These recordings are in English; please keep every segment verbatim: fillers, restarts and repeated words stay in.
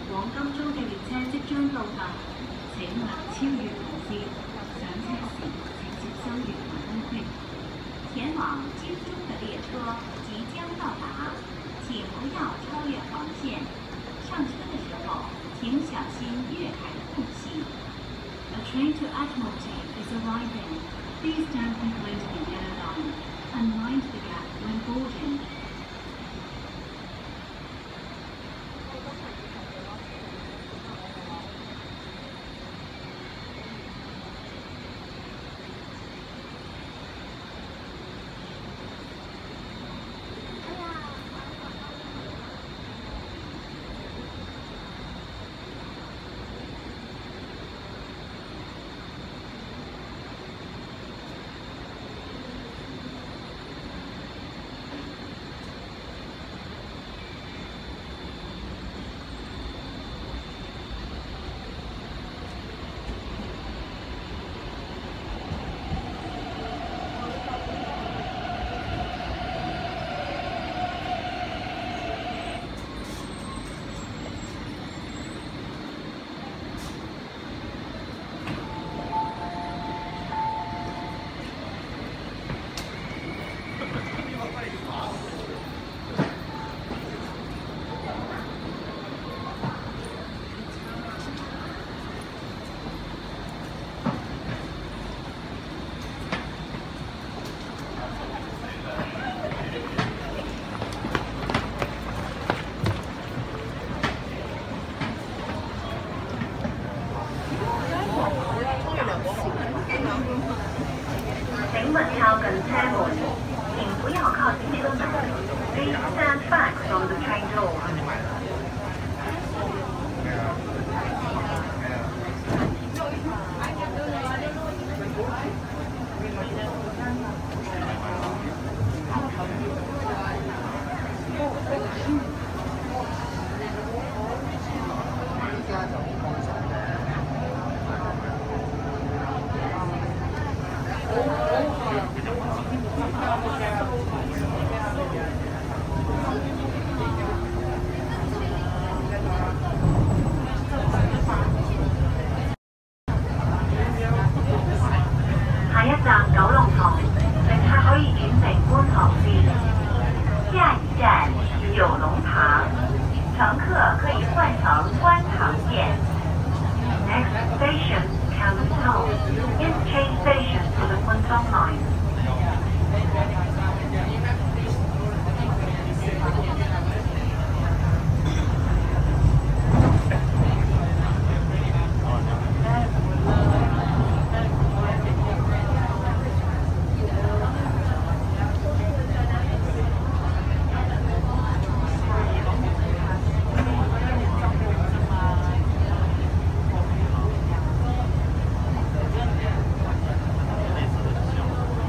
黃金租嘅列車即將到達，請勿超越紅線。上車時請接收月台燈飾。前往金鐘的列車即將到達，請不要超越黃線。上車的時候請小心月台的空隙。A train to Admiralty is arriving. Please stand behind the yellow line and mind the gap when boarding. 請勿靠近車門，請不要靠近車門。Please stand back from the train door. 下一站九龍塘，乘客可以轉乘觀塘線。下一站九龍塘，乘客可以換乘觀塘線。Next station, Kowloon Interchange Station for the Kwun Line. 下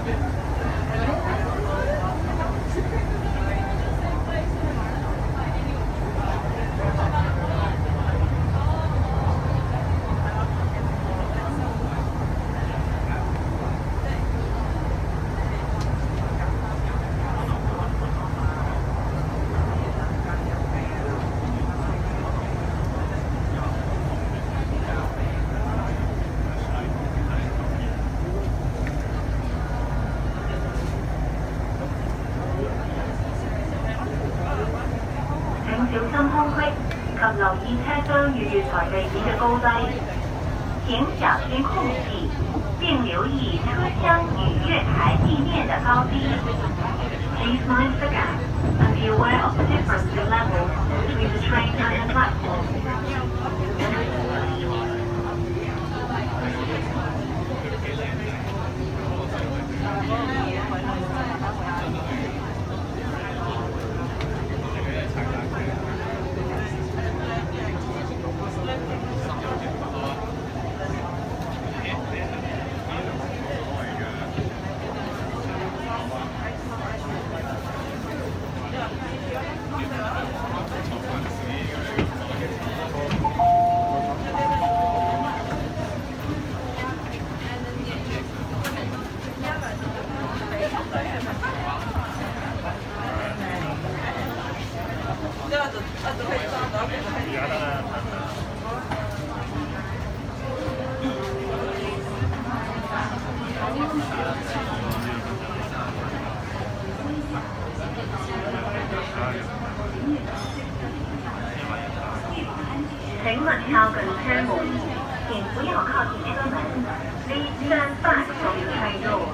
小心空隙及留意車廂與月台地面嘅高低。請小心空隙，並留意車廂與月台地面嘅高低。Please mind the gap and be aware of the difference in levels between the train and the platform.請勿靠近車門，請不要靠近車門。Please stand back from the train door.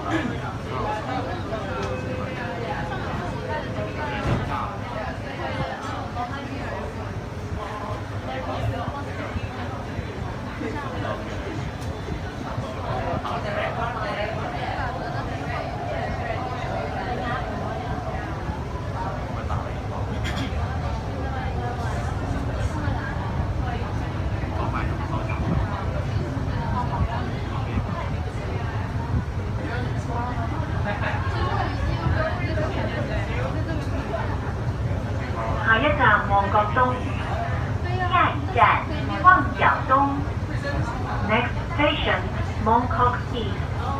下一站旺角東，下一站旺角東。Next station, Mongkok East.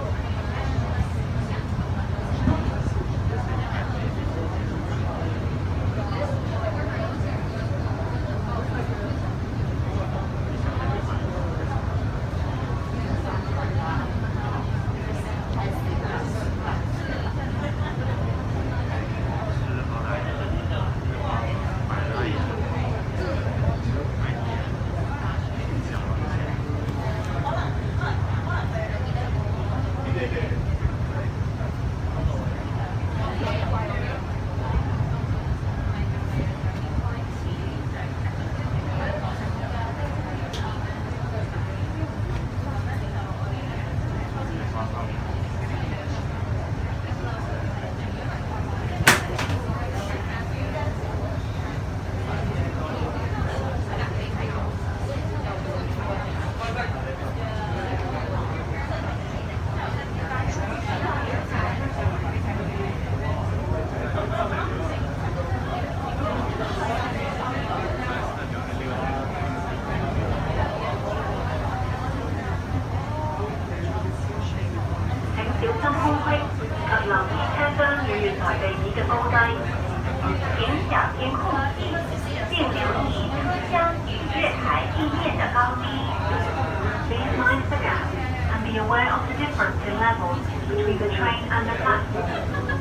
小心空隙及留意車廂與月台地面嘅高低。請小心空隙，並留意車廂與月台地面嘅高低。Please mind the gap and be aware of the difference in levels between the train and the platform.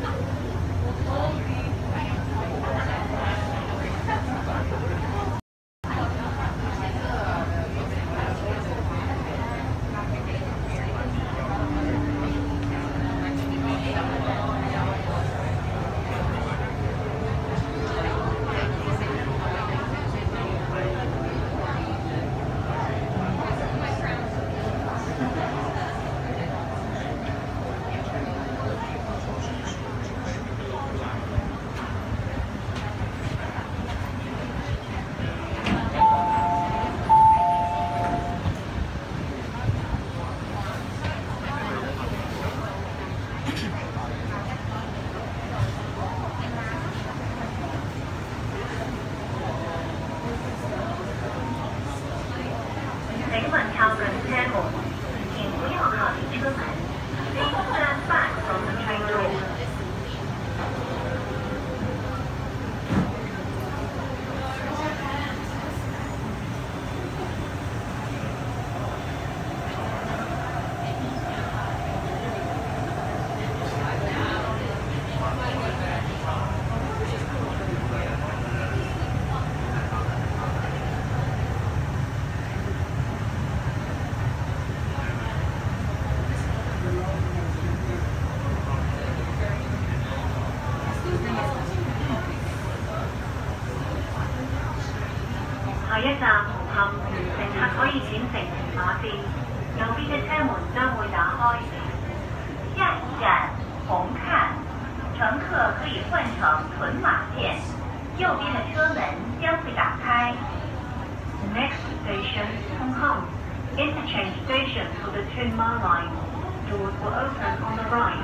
一站紅磡，乘客可以轉乘屯馬線，右邊嘅車門將會打開。下一站紅磡，乘客可以換乘屯馬線，右邊的車門將會打開。Next station, Hong Kong. Interchange station for the Tuen Ma line. Doors will open on the right.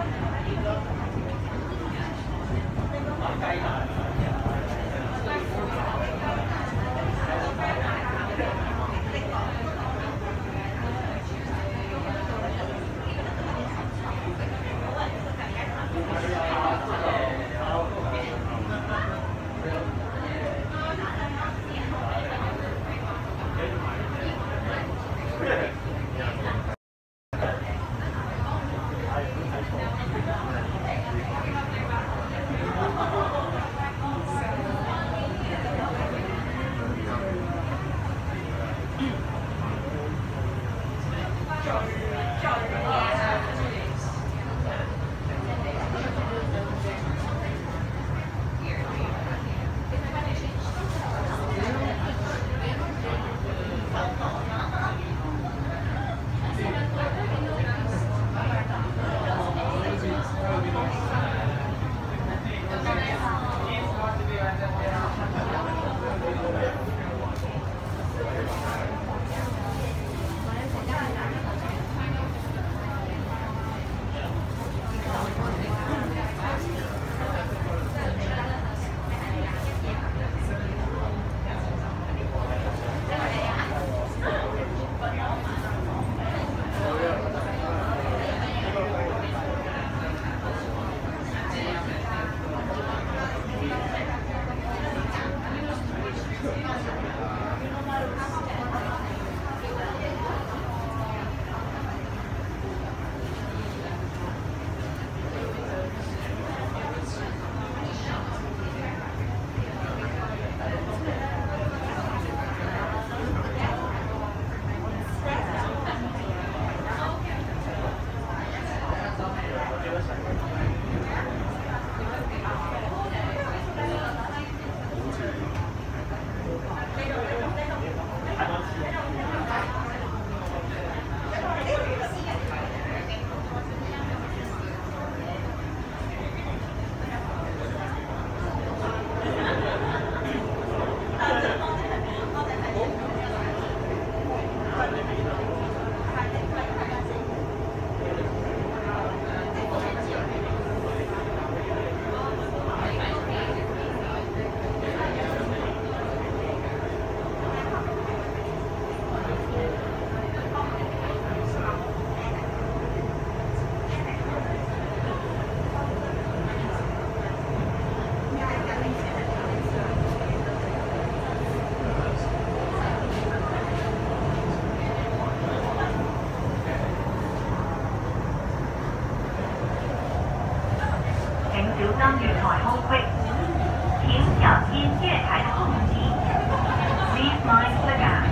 月台空隙，请小心月台的空隙。Please mind the gap.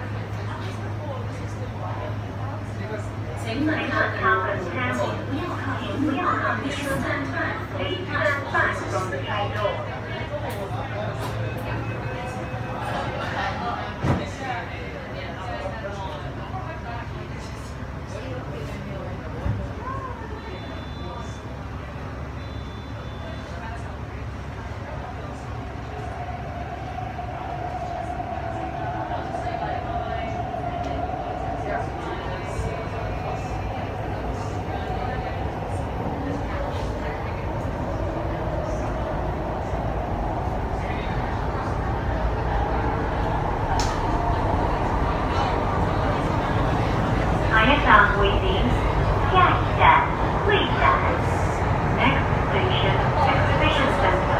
乘客靠近車門，不要靠请不要抗拒车门。Please stand back from the train door. 上回临，下一站会展 ，Next station Exhibition Center。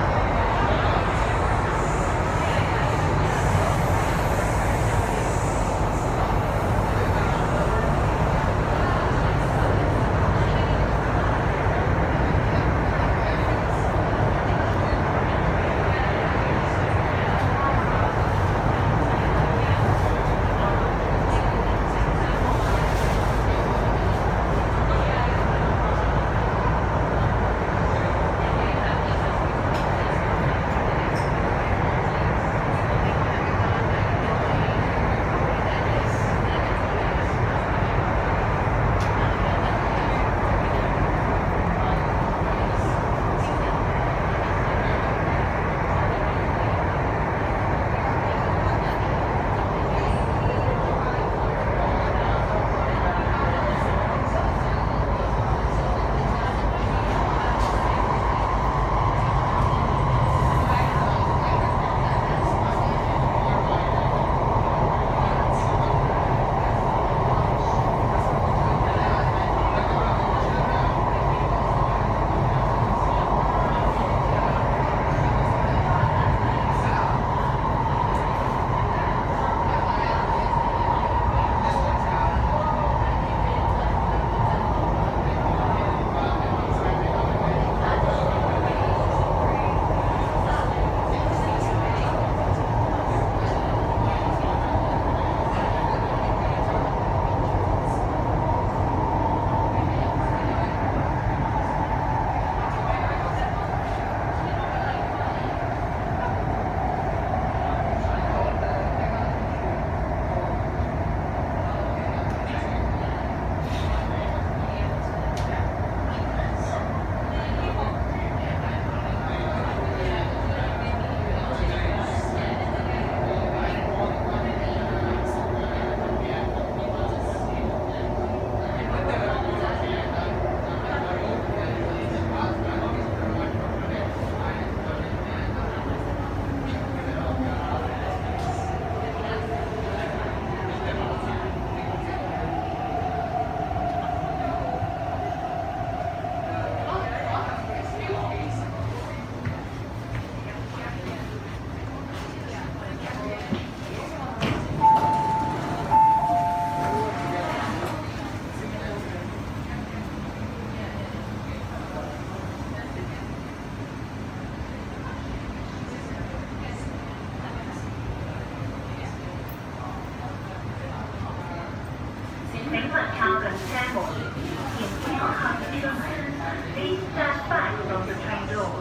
请勿靠近車門，請不要靠近車門。Please stand back from the train door.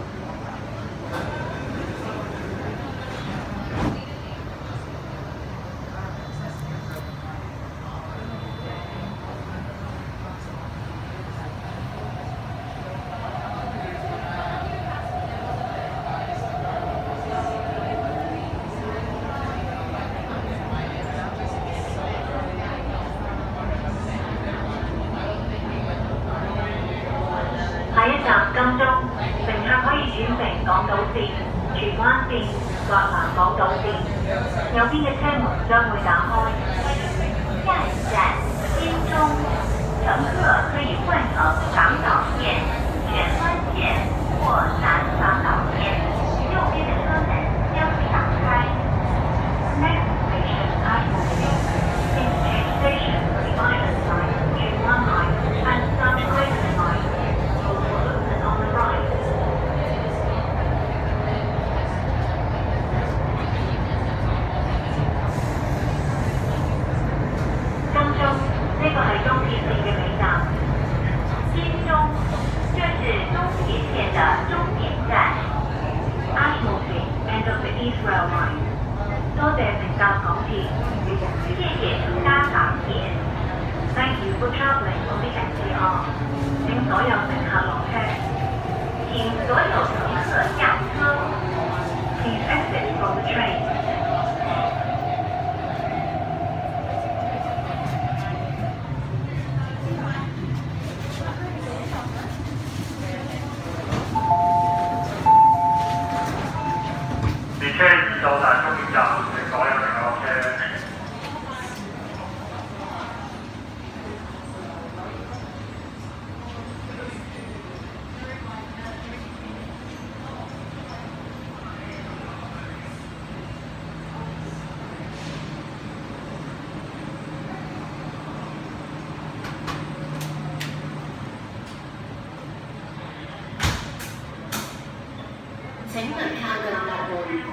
下一站金鐘，乘客可以轉乘港島線、荃灣線或南港島線，右邊嘅車門將會打開。 下一站金鐘，乘客可以換乘港島線、荃灣線或南港島線，右邊的車門將會打開。Next station Island. Interchange station for the Island Line, 荃灣 Line, and South Island Line. On the right. 金鐘，呢個係東鐵線嘅尾站。尖中多謝乘搭港鐵，謝謝乘搭港鐵。Thank you for traveling on the S C R。請所有乘客落車。請所有乘客下車。Please exit from the train。 列車已到達終點站，請所有乘客落車。 請問客運大門